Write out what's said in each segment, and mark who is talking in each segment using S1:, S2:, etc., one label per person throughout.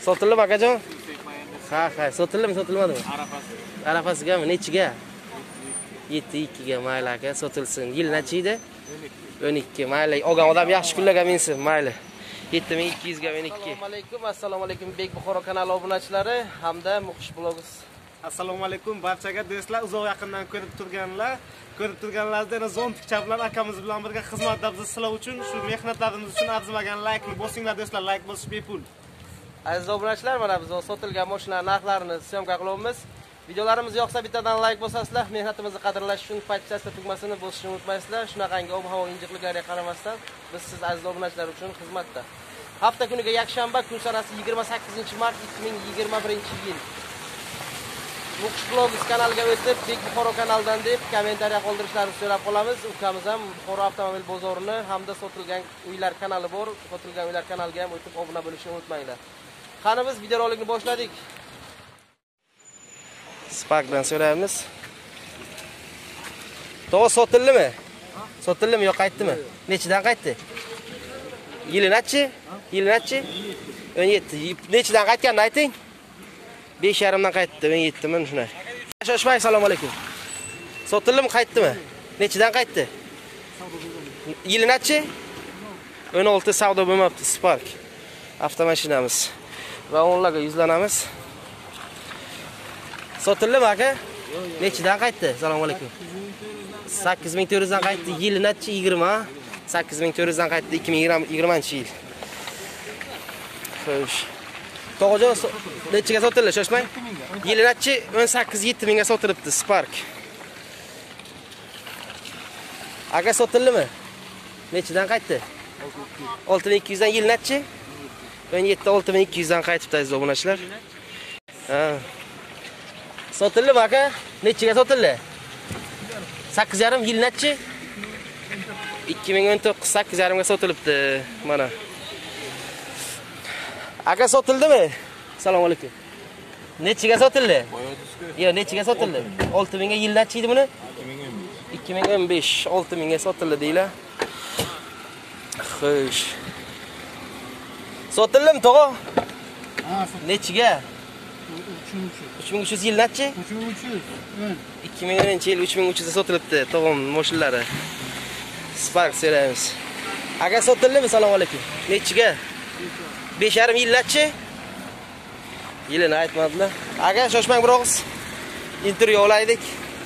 S1: Sotildimi akajon? Ha, sotilmadimi, sotilmadimi? Arafasigami, nechiga? 7.2 ga mayli aka, sotilsin. Yil necha edi? 12. Mayli. Olgan odam yaxshi kunlarga minsin, mayli. 7.200 ga 12. Assalomu alaykum Bek Buxoro kanali obunachilari hamda Muqish blogs.
S2: Assalomu alaykum barchaga do'stlar, uzoq yaqindan ko'rib turganlaringizda Zontik bilan akamiz bilan birga xizmatda bizni sizlar uchun, shu mehnatlarimiz uchun arzimagan laykni bosinglar do'stlar, layk bosish bepul.
S1: Aziz obunachilar, mana biz sotilgan mashina narxlarini syomka qilyapmiz. Videolarimiz yoqsa bittadan layk bosasizlar, mehnatimizni qadrlash uchun pachchasta tugmasini bosishni unutmaysizlar. Shunaqangi ob-havo injiqliklariga qaramasdan biz siz aziz obunachilar uchun xizmatda. Hafta kuniga yakshanba, kun sanasi 28-mart 2021-yil. Muqish blogs kanaliga o'tib, Bek Buxoro kanalidan deb kommentariya qoldirishlaringizni so'rab qolamiz. Ukamiz ham Buxoro avtomobil bozorini hamda sotilgan uylar kanali bor. Sotilgan uylar kanaliga ham o'tib obuna bo'lishni unutmanglar. Qani biz videorolikni boshladik. Sparkdan so'raymiz. To'g'ri sotildimi? Sotildimi yo'q qaytdimi? Nechidan qaytdi? Yili nechi? 17. Nechidan qaytganini ayting? 5.5 dan qaytdi, 17 min shunday. Shoshmang, assalomu alaykum. Sotildimi, qaytdimi? Nechidan qaytdi? Yili nechi? 16 savdo bo'lmabdi, Spark. Avtomashinamiz. Va onlarga yuzlanamiz. Sotildimi aka? Nechidan qaytdi? Assalomu alaykum. 8400 dan qaytdi. Yili nechi? 20. 8400 dan qaytdi 2020-yil. Xo'sh. To'g'jon nechiga sotildi? Shoshmang. Yili nechi? 18-7000 ga sotilibdi Spark. Aka sotildimi? Nechidan qaytdi? 6200 dan. Yil nechi? 17-6200 dan qaytibdi aziz obunachilar. Ha. Sotildimi aka? Nechiga sotildi? 8.5. Yil nechi? 2019 8.5 ga sotilibdi mana. Aka sotildimi? Assalomu alaykum. Nechiga sotildi? Yo'q, nechiga sotildi? 6000 ga. Yil nechi edi buni? 2015 6000 ga sotildi deylar. Xo'sh. Sotildimi to'g'ri?
S3: Ha,
S1: nechiga?
S3: 3300.
S1: Yil nechi? 2010-yil 3300 ga sotilibdi to'g'ri mashinalari. Spark so'raymiz. Aka sotildimi? Assalomu alaykum. Nechiga? 5.5 yil nechi? Yilini aytmadilar. Aka shoshmang bir og'iz. Intervyu olaydik.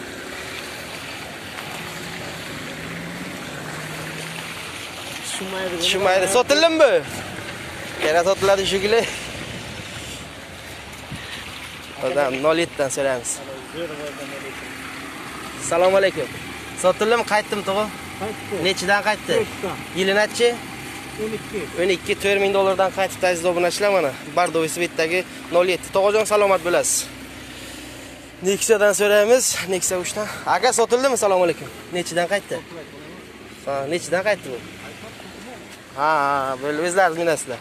S1: Tushunmaydi. Sotildimi bu? Yana sotiladi shugili. Odam 07 dan so'raymiz. Assalomu alaykum. Sotildimi? Qaytdim to'g'ri?
S3: Qaytdi.
S1: Nechidan qaytdi? Yili nechi? 12 $4000 dan qaytibdi aziz obunachilar mana. Bardovi Svetdagi 07. To'g'jon salomat bo'lasiz. Nexia'dan so'raymiz. Nexia 3 dan. Aka sotildimi? Assalomu alaykum. Nechidan qaytdi? Ha, nechidan qaytdi bu? Ha, bo'lib o'zlaringiz minasizlar.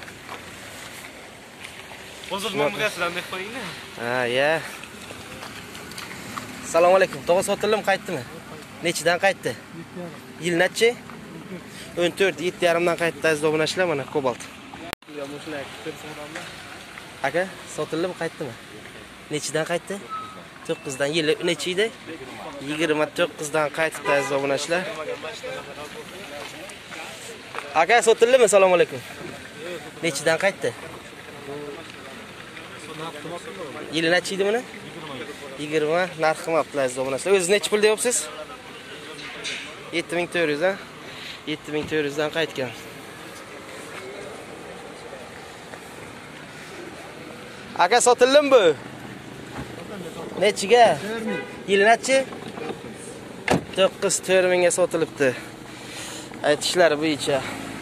S2: Hozir nomgasidan deb qo'yinglar.
S1: Ha, ya. Assalomu alaykum. To'g'ri sotildimi, qaytdimi? Nechidan qaytdi? Yil nechi? 14, 7.5 dan qaytdi aziz obunachilar mana Cobalt. Aka, sotildimi, qaytdimi? Nechidan qaytdi? 9 dan. Yili nechi edi? 29 dan qaytdi aziz obunachilar. Aka, sotildimi? Assalomu alaykum. Nechidan qaytdi? Yili nechi edi buni? 20. Narxi qimmatli aziz obunachilar. O'zingiz necha pul deyapsiz? 7400 dan. 7400 dan qaytgan. Aka sotildimi bu? Nechiga? Yili nechi? 9-4000 ga sotilibdi. Aytishlari bo'yicha.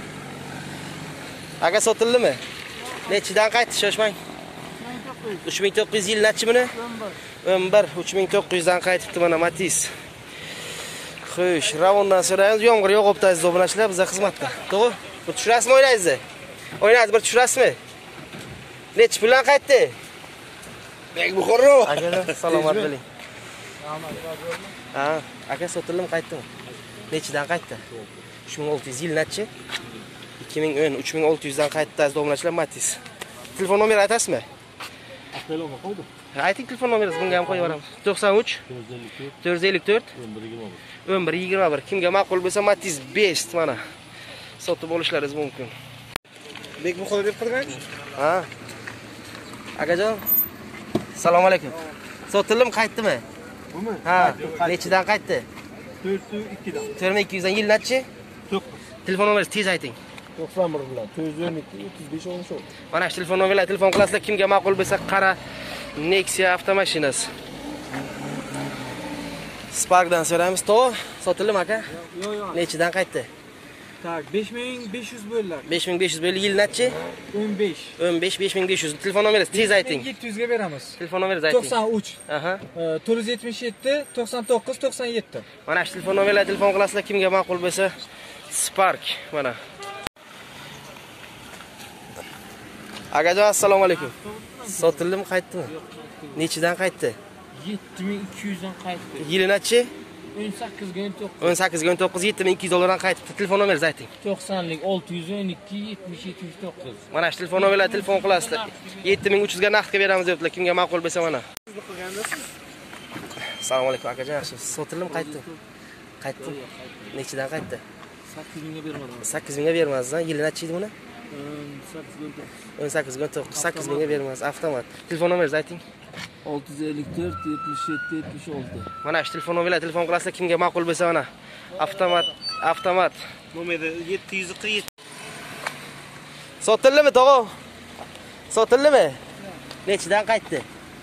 S1: Aka sotildimi? Nechidan qaytdi shoshmang? 3900 yil nechi buni? 11 3900 dan qaytibdi mana Matiz. Xo'sh, Ravondan so'raymiz. Yomg'ir yog'ibdi aziz obunachilar, bizga xizmatda. To'g'ri? Bir tushirasizmi o'ynaysiz? O'ynaysiz, bir tushirasizmi? Nechi puldan qaytdi?
S3: Bek Buxoro.
S1: Aka, salomat bo'ling. Ha, aka sotildimi, qaytdimi? Nechidan qaytdi? 3600 yil nechi? 2010 3600 dan qaytdi aziz obunachilar Matiz. telefon nomeri aytasizmi?
S4: Aqloma qo'ydim.
S1: Ayting telefon nomeringizni, bunga ham qo'yib yuboramiz. 93 454 1121. Kimga ma'qul bo'lsa Matiz Best mana sotib olishlaringiz mumkin.
S2: Bek Buxoro deb qilgan?
S1: Ha. Akajon. Assalomu alaykum. Sotildim, qaytdimi?
S4: Bumi?
S1: Ha. Nechidan qaytdi?
S4: 402 dan.
S1: 4200 dan yil nechi?
S4: 9.
S1: Telefon nomeringizni tez ayting.
S4: 91 bilan 412 35 13.
S1: Mana shu telefon nomerlar, telefon qilasizlar, kimga ma'qul bo'lsa qara Nexia avtomashinasi. Sparkdan so'raymiz. Sotildim aka?
S4: Yo'q.
S1: Nechidan qaytdi?
S4: Tak, 5500 bo'ldilar.
S1: 5500 bo'ldi, yil nechi?
S4: 15.
S1: 15 5500. Telefon nomeringizni tez ayting.
S4: 700 ga beramiz.
S1: Telefon nomeringizni ayting.
S4: 93.
S1: Aha.
S4: 477 99 97.
S1: Mana shu telefon nomerlar, telefon qilasizlar, kimga ma'qul bo'lsa Spark mana. Akajon, assalomu alaykum. Sotildim, qaytdimi? Nechidan qaytdi?
S4: 7200 dan qaytdi.
S1: Yili nechi?
S4: 18 ga 19.
S1: 18 ga 19 7200 dollardan qaytdi. Telefon nomeringizni ayting.
S4: 90lik 612 70 79.
S1: Mana shu telefon nomerlar, telefon qilasizlar. 7300 ga naqdga beramiz debdilar. Kimga ma'qul bo'lsa mana. Assalomu alaykum akajon, yaxshi. Sotildim, qaytdi. Qaytdi. Nechidan qaytdi?
S4: 8000 ga bermadim.
S1: 8000 ga bermazdan. Yili nechi edi buni? 18 ga 19. 8000 ga bermaz. Avtomat. Telefon nomeringizni ayting.
S4: 654 77 76.
S1: Mana shu telefon nomerlar, telefon qilasizlar, kimga ma'qul bo'lsa mana. Avtomat.
S2: Nomeri 747.
S1: Sotildimi, tog'o? Sotildimi? Nechidan qaytdi?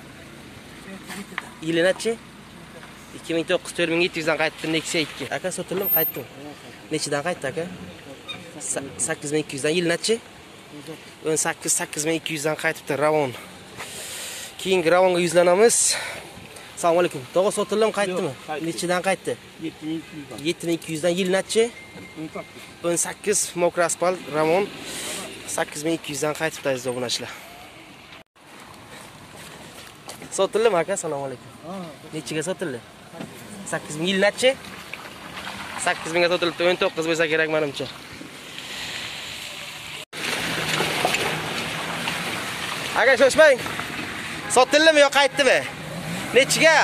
S1: Yili nechi? 2009 4700 dan qaytdi, Nexia 2. Aka sotildim, qaytdim. Nechidan qaytdi aka? 8200 dan. Yil nechi? 18 8200 dan qaytibdi Ravon. Keyingi Ravonga yuzlanamiz. Assalomu alaykum. Tog'o sotildim, qaytdimi? Nechidan qaytdi?
S4: 7200 dan.
S1: 7200 dan. Yil nechi? 18 mokra asfalt Ravon 8200 dan qaytibdi aziz obunachilar. Sotildimi aka? Assalomu alaykum. Nechiga sotildi? 8000. Yil nechi? 8000 ga sotilibdi. 19 bo'lsa kerak menimcha. Aka shoshmang. Sotildimi yo qaytdimi? Nechiga?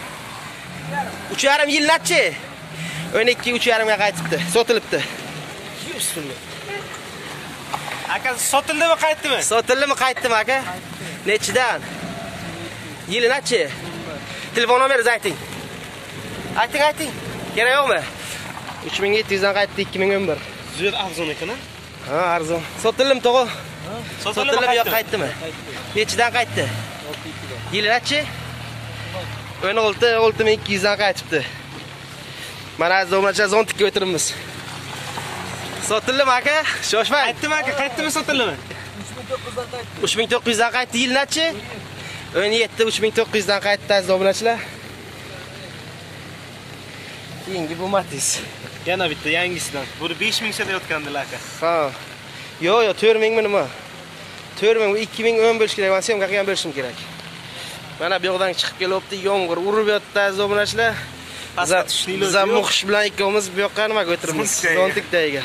S1: 3,5 yil nechi? 12 3,5 ga qaytibdi. Sotilibdi. Bismillah.
S2: Aka sotildimi, qaytdimi?
S1: Sotildimi, qaytdimi aka? Nechidan? Yili nechi? Telefon nomeringizni ayting. Ayting. Kerak yo'qmi? 3700 dan qaytdi 2011.
S2: Zo'r arzon ekan-a?
S1: Ha, arzon. Sotildimi, tog'o?
S2: Sotildimi
S1: yo qaytdimi? Nechidan qaytdi?
S4: 62 dan.
S1: Yili nechi? 16200 dan qaytibdi. Mana aziz obunachilar, zontikka o'tiribmiz. Sotildimi aka? Shoshmang.
S2: Qaytdimi aka? Qaytdimi, sotildimi?
S4: 3900 dan qaytdi.
S1: 3900 dan qaytdi. Yil nechi? 17 3900 dan qaytdi aziz obunachilar. Keyingi bu Matiz.
S2: Yana bitta yangisidan. Bu 5000 so'rayotgandilar aka.
S1: Ha. Yo'q, 4000 mi nima? 4000 2010 bo'lish kerak. Men syomkaga ham berishim kerak. Mana bu yoqdan chiqib kelyapti, yomg'ir urib yotdi aziz obunachilar. Biz ham muxish bilan ikkovimiz bu yoqqa nimaga o'tiribmiz? Zontikdaga.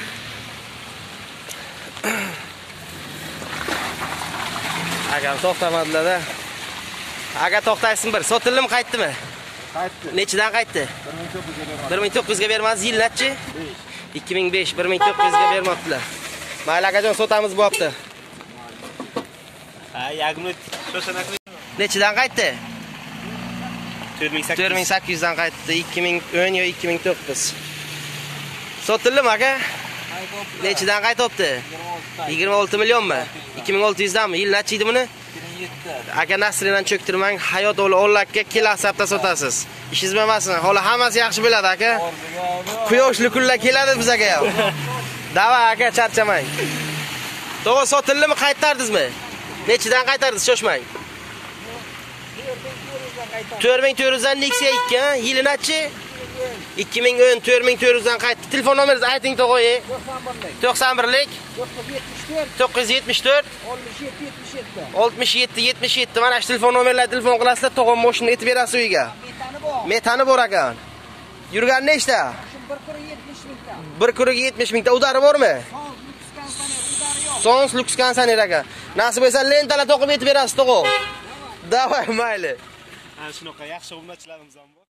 S1: Aga to'xtamadilar-da. Aga to'xtaysin bir. Sotildimi, qaytdimi?
S4: Qaytdi.
S1: Nechidan qaytdi?
S4: 1900
S1: 1900 ga
S4: ga beramiz.
S1: bermaz, yil nechi? 2005 1900 ga bermoqdilar. Mayli akajon, sotamiz bu hafta.
S2: Ha, yag'imni shoshanaqa.
S1: Nechidan qaytdi?
S2: 4800.
S1: 4800 dan qaytdi. 2010 yo 2009. Sotildimi aka? Nechidan qaytibdi? 26 millionmi? 2600 danmi? Yil nechi edi buni?
S4: 27.
S1: Aka Nasridan cho'ktirmang, hayot o'li 10 lakka kelasi hafta sotasiz. Ishingiz bo'lmasin. Hali hammasi yaxshi bo'ladi aka. Quyoshli kunlar keladi bizga ham. Dava aka, charchamang. To'g'ri sotildimi, qaytardingizmi? Nechidan qaytardingiz, shoshmang. 4400 dan Nexia 2, ha? Yili nechi? 2010 4400 dan qaytdi. Telefon nomeringizni ayting tog'oy. 91lik 974 67 77. Mana shu telefon nomerlarga telefon qilasizlar, tog'am mashina etib berasiz uyga. Metani bor ekan. Yurgan nechta? 1 kuniga 70 mingta. Udari bormi? Sons Lux Kansaner aka. Nasib bo'lsa lentalar to'qib yetib berasiz, to'g'ri. Davay, mayli.
S2: Shunaqa yaxshi obunachilarimiz ham bor.